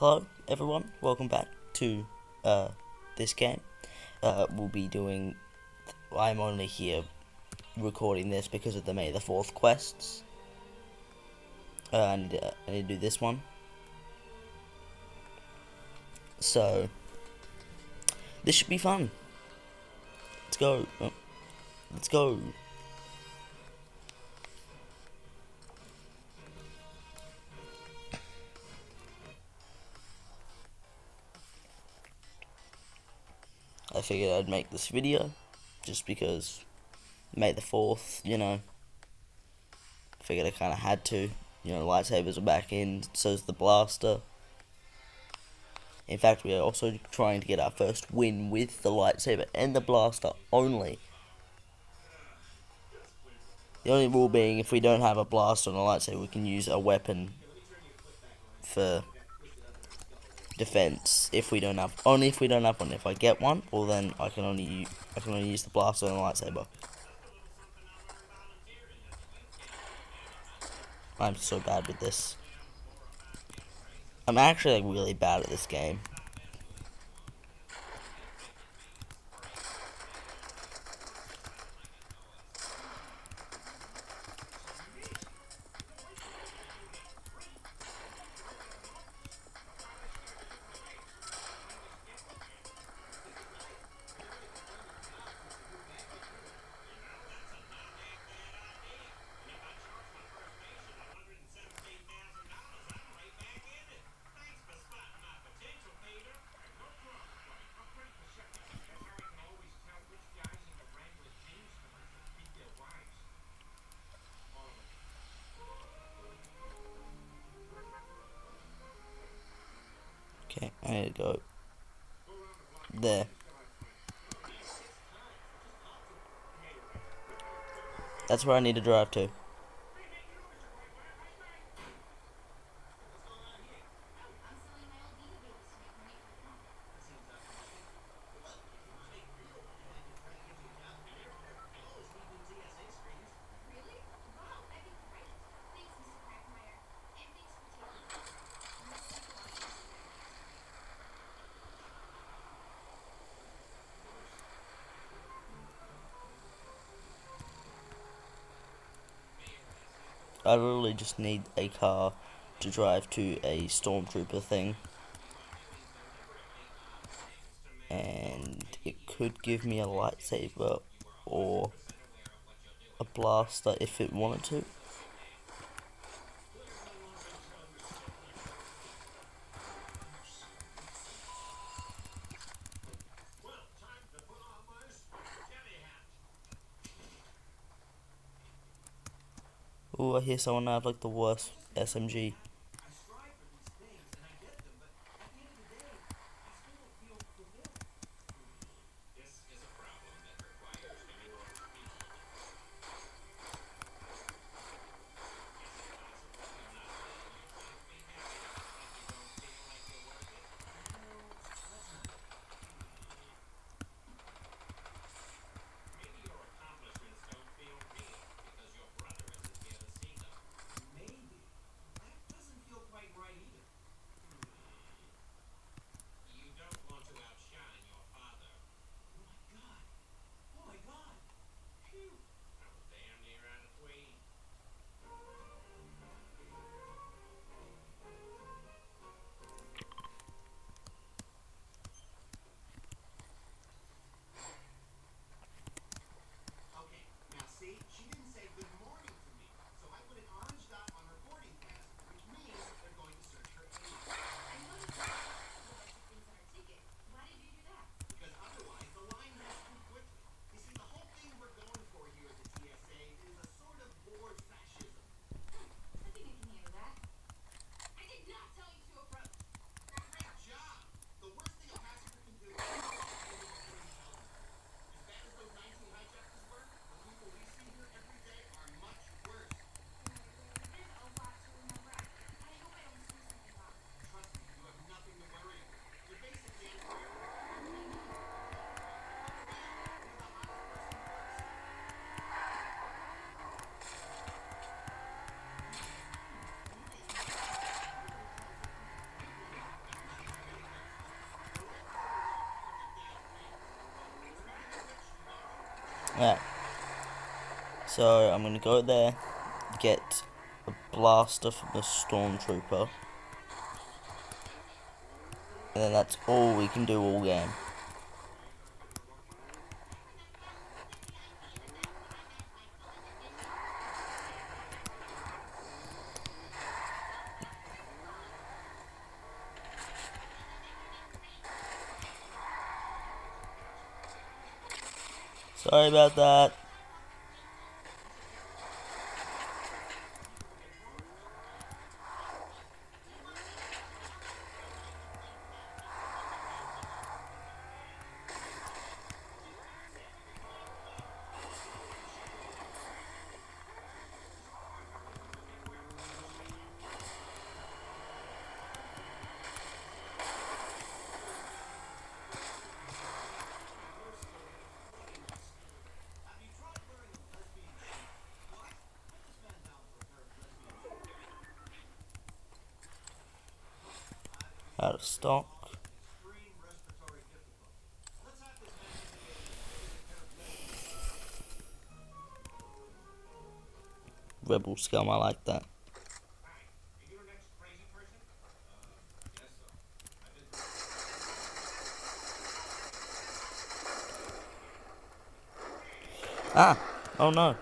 Hello everyone, welcome back to this game. We'll be doing, I'm only here recording this because of the May the 4th quests. I need to do this one. So, this should be fun. Let's go. Let's go. I figured I'd make this video just because May the 4th, you know. Figured I kind of had to. You know, lightsabers are back in, so's the blaster. In fact, we are also trying to get our first win with the lightsaber and the blaster only. The only rule being, if we don't have a blaster and a lightsaber, we can use a weapon for defense. Only if we don't have one. If I get one, well then I can only use the blaster and the lightsaber. I'm so bad with this. I'm actually like really bad at this game. Okay, I need to go there. That's where I need to drive to. I literally just need a car to drive to a stormtrooper thing. And it could give me a lightsaber or a blaster if it wanted to. Ooh, I hear someone have like the worst SMG. Alright, so I'm gonna go there, get a blaster from the stormtrooper, and then that's all we can do all game. Sorry about that. Out of stock. Rebel scum, I like that. Ah! Oh no.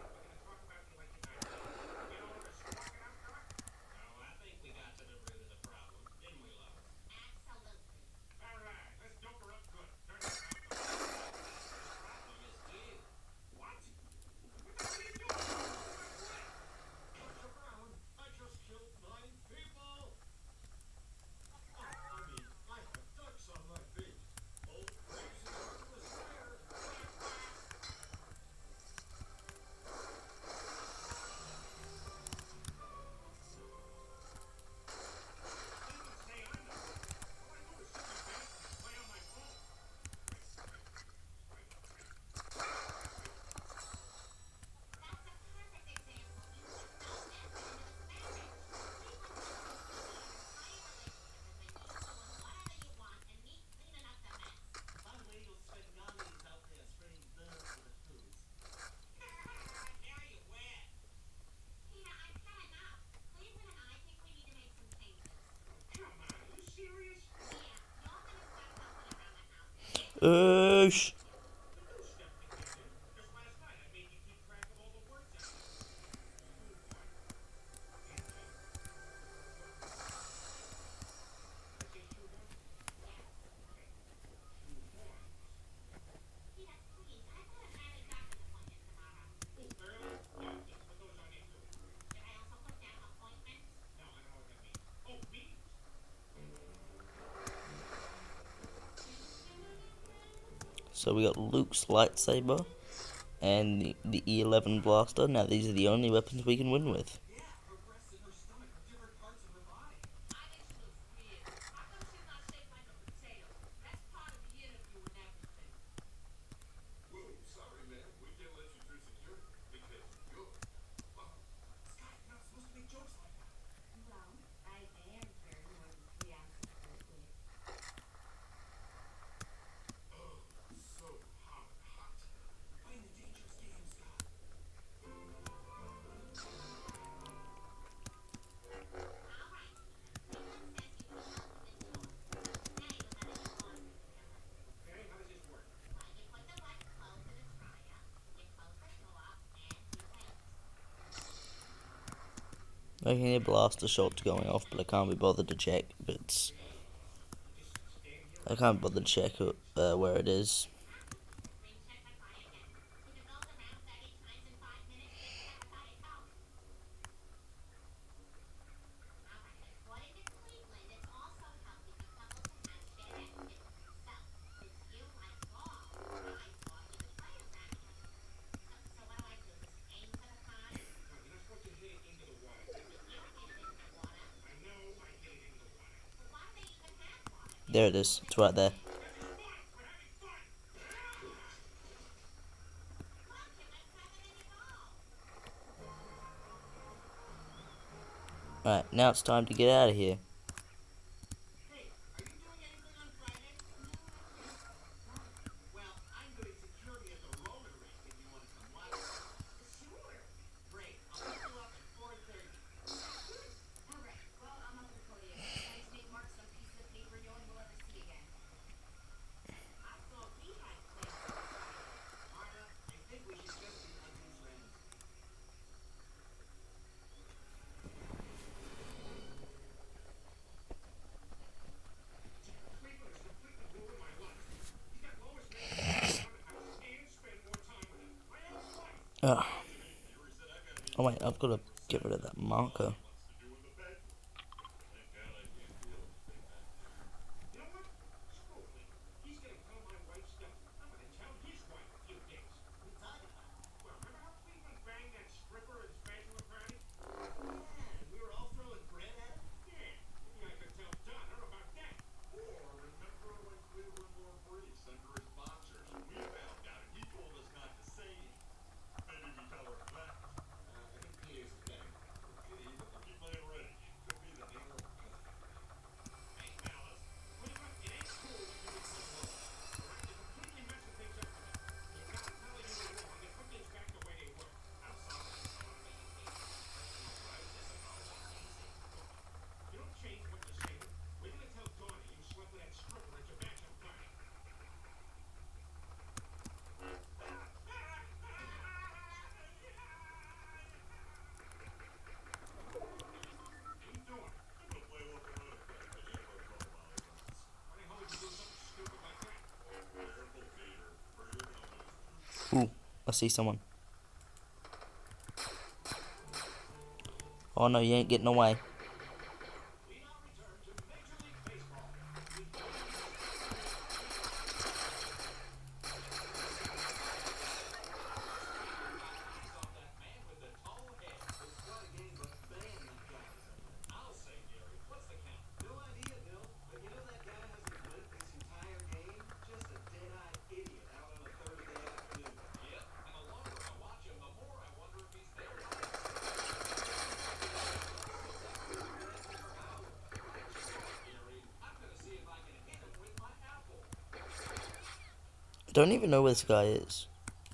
Oosh! So we got Luke's lightsaber and the E11 blaster. Now these are the only weapons we can win with. I can hear blaster shots going off, but I can't be bothered to check. I can't bother to check where it is. There it is. It's right there. Alright, now it's time to get out of here. Oh wait, I've got to get rid of that marker. Ooh, I see someone. Oh no, you ain't getting away. I don't even know where this guy is.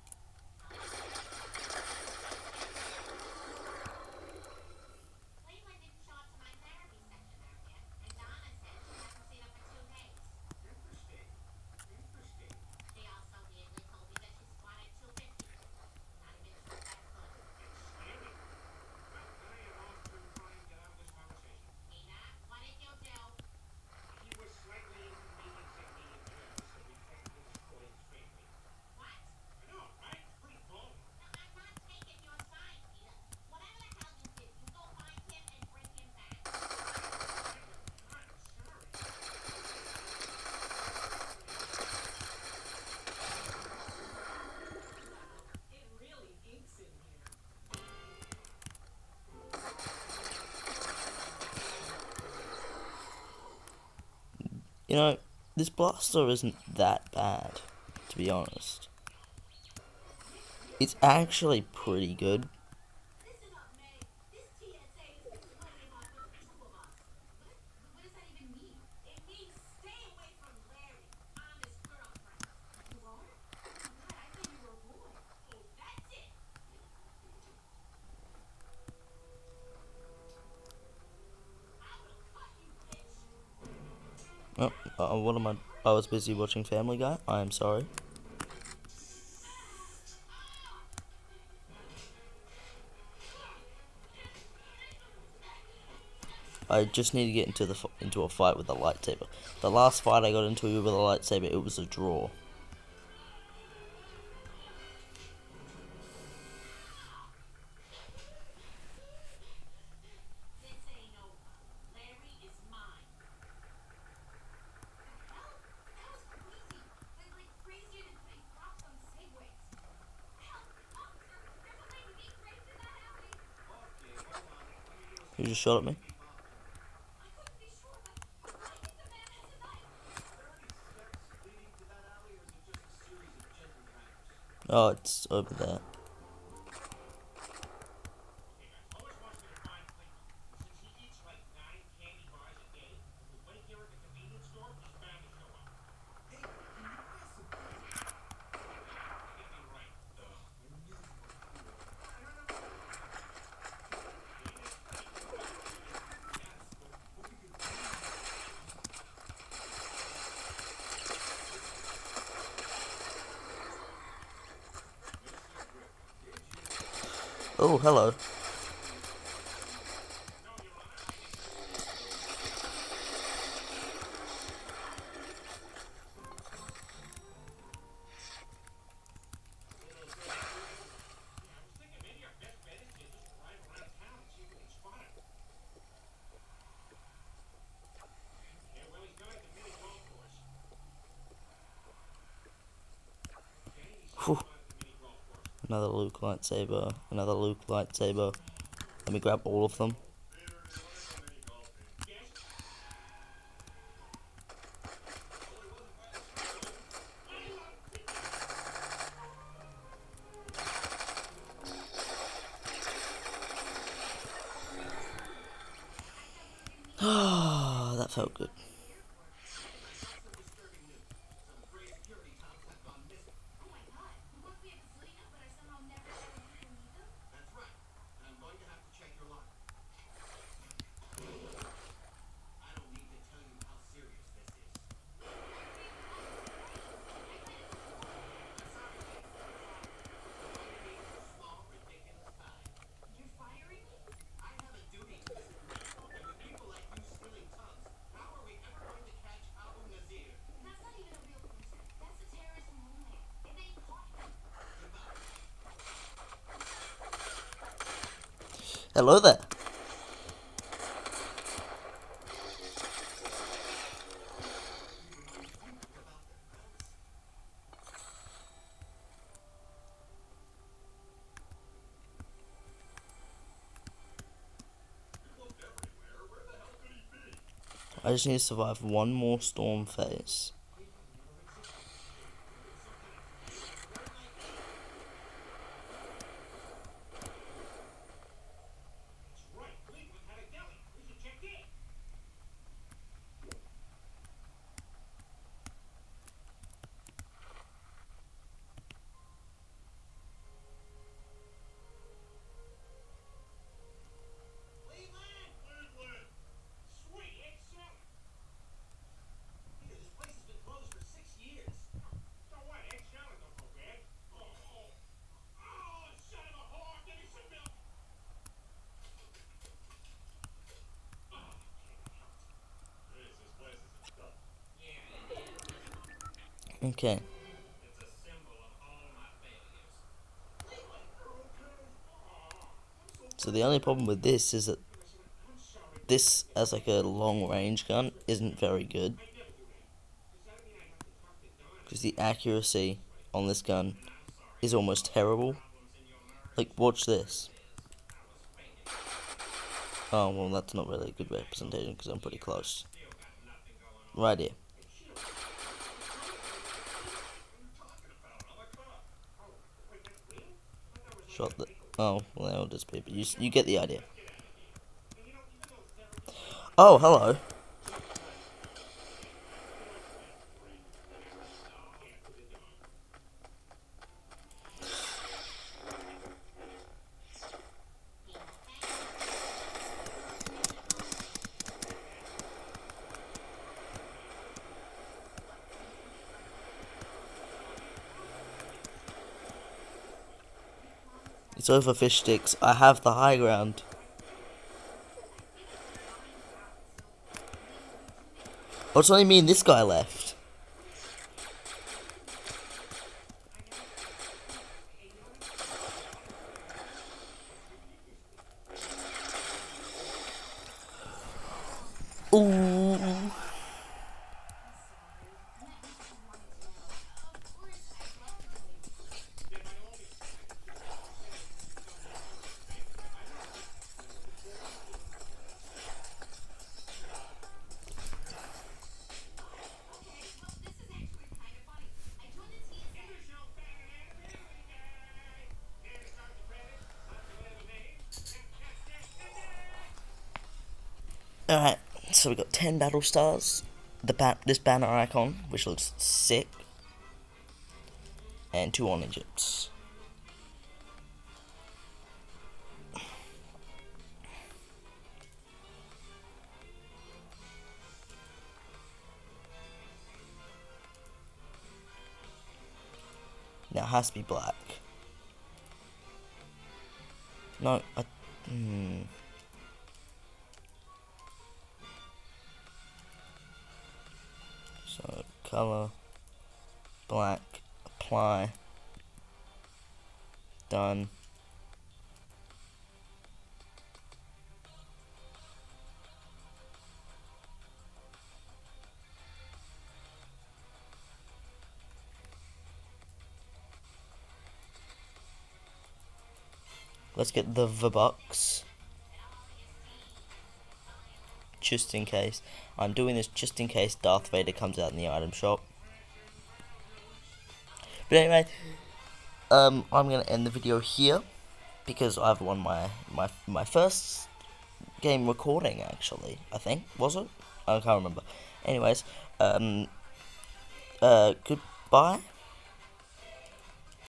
You know, this blaster isn't that bad, to be honest. It's actually pretty good. Oh, what am I? I was busy watching Family Guy. I am sorry. I just need to get into a fight with a lightsaber. The last fight I got into with a lightsaber, it was a draw. Who just shot at me? Oh, it's over there. Oh, hello. Another Luke lightsaber. Another Luke lightsaber. Let me grab all of them. Ah, that felt good. Hello there. I just need to survive one more storm phase. Okay. So the only problem with this is that this, as like a long range gun, isn't very good. Because the accuracy on this gun is almost terrible. Like, watch this. Oh, well, that's not really a good representation because I'm pretty close. Right here. Shot the... Oh, well, they'll just be... But you get the idea. Oh, hello. It's over fish sticks. I have the high ground. What's only me and this guy left? Ooh. Alright, so we got 10 battle stars. This banner icon, which looks sick. And 2 on Egypts. Now it has to be black. No, So, color, black, apply, done. Let's get the V-Bucks. Just in case. I'm doing this just in case Darth Vader comes out in the item shop. But anyway, I'm going to end the video here, because I've won my first game recording, actually, I think. Was it? I can't remember. Anyways, goodbye.